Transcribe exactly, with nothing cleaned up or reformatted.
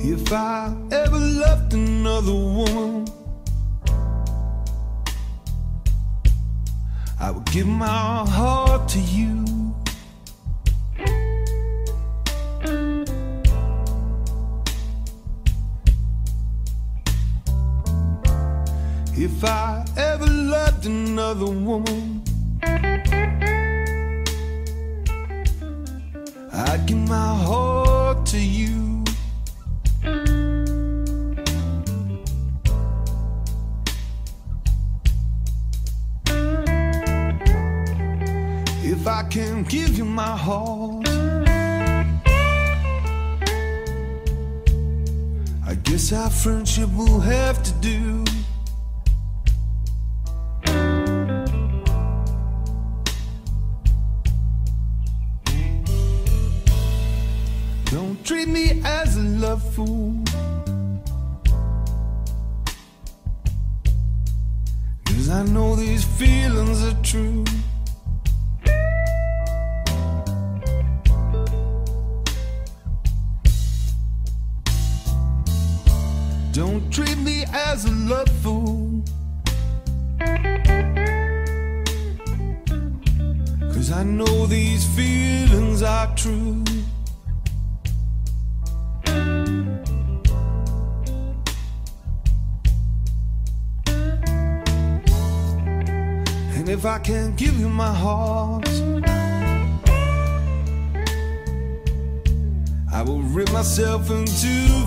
If I ever loved another woman, I would give my heart to you. If I ever loved another woman, I'd give my heart to you. If I can give you my heart, I guess our friendship will have to do. Don't treat me as a love fool, 'cause I know these feelings are true. Don't treat me as a love fool, 'cause I know these feelings are true. And if I can't give you my heart, I will rip myself into